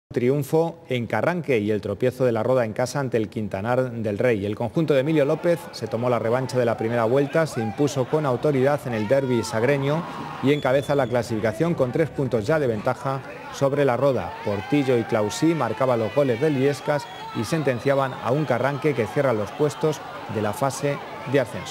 Triunfo en Carranque y el tropiezo de la Roda en casa ante el Quintanar del Rey. El conjunto de Emilio López se tomó la revancha de la primera vuelta, se impuso con autoridad en el derbi sagreño y encabeza la clasificación con 3 puntos ya de ventaja sobre la Roda. Portillo y Clausí marcaban los goles del Illescas y sentenciaban a un Carranque que cierra los puestos de la fase de ascenso.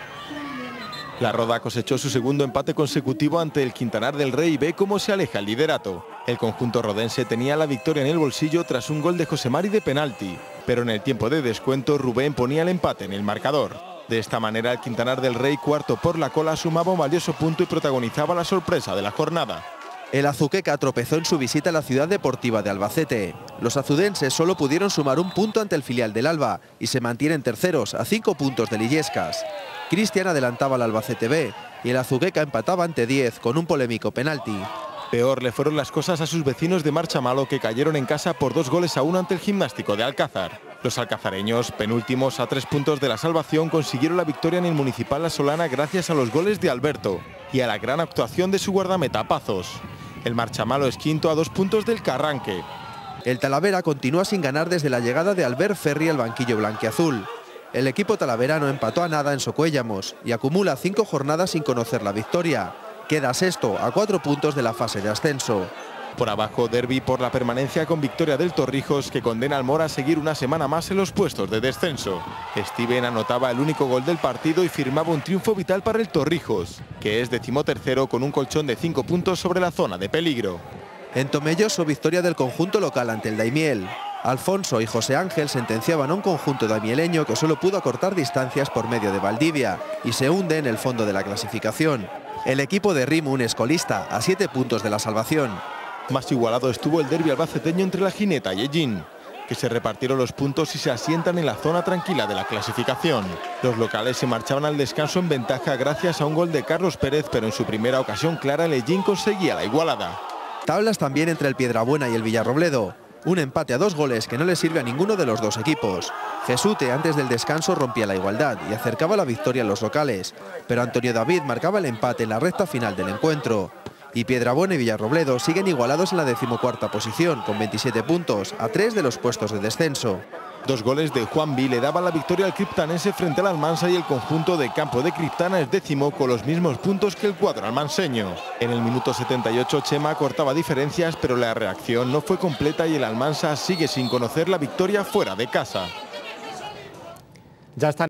La Roda cosechó su segundo empate consecutivo ante el Quintanar del Rey y ve cómo se aleja el liderato. El conjunto rodense tenía la victoria en el bolsillo tras un gol de José Mari de penalti, pero en el tiempo de descuento Rubén ponía el empate en el marcador. De esta manera el Quintanar del Rey, cuarto por la cola, sumaba un valioso punto y protagonizaba la sorpresa de la jornada. El Azuqueca tropezó en su visita a la ciudad deportiva de Albacete. Los azudenses solo pudieron sumar un punto ante el filial del Alba y se mantienen terceros a 5 puntos del Illescas. Cristian adelantaba al Albacete B y el Azuqueca empataba ante 10 con un polémico penalti. Peor le fueron las cosas a sus vecinos de Marchamalo, que cayeron en casa por 2-1 ante el Gimnástico de Alcázar. Los alcazareños, penúltimos a 3 puntos de la salvación, consiguieron la victoria en el Municipal La Solana gracias a los goles de Alberto y a la gran actuación de su guardameta Pazos. El Marchamalo es quinto a 2 puntos del Carranque. El Talavera continúa sin ganar desde la llegada de Albert Ferri al banquillo blanquiazul. El equipo talaverano empató a nada en Socuéllamos y acumula 5 jornadas sin conocer la victoria. Queda sexto a 4 puntos de la fase de ascenso. Por abajo, derbi por la permanencia con victoria del Torrijos, que condena al Mora a seguir una semana más en los puestos de descenso. Steven anotaba el único gol del partido y firmaba un triunfo vital para el Torrijos, que es 13º con un colchón de 5 puntos sobre la zona de peligro. En Tomelloso, victoria del conjunto local ante el Daimiel. Alfonso y José Ángel sentenciaban a un conjunto daimieleño que solo pudo acortar distancias por medio de Valdivia y se hunde en el fondo de la clasificación. El equipo de Rimun es colista a 7 puntos de la salvación. Más igualado estuvo el derbi albaceteño entre la Gineta y Ellín, que se repartieron los puntos y se asientan en la zona tranquila de la clasificación. Los locales se marchaban al descanso en ventaja gracias a un gol de Carlos Pérez, pero en su primera ocasión clara el Ellín conseguía la igualada. Tablas también entre el Piedrabuena y el Villarrobledo. Un empate a 2 goles que no le sirve a ninguno de los dos equipos. Jesute antes del descanso rompía la igualdad y acercaba la victoria a los locales, pero Antonio David marcaba el empate en la recta final del encuentro. Y Piedrabuena y Villarrobledo siguen igualados en la 14ª posición, con 27 puntos, a 3 de los puestos de descenso. 2 goles de Juan Vi le daban la victoria al criptanense frente al Almansa y el conjunto de campo de Criptana es décimo con los mismos puntos que el cuadro almanseño. En el minuto 78 Chema cortaba diferencias, pero la reacción no fue completa y el Almansa sigue sin conocer la victoria fuera de casa. Ya están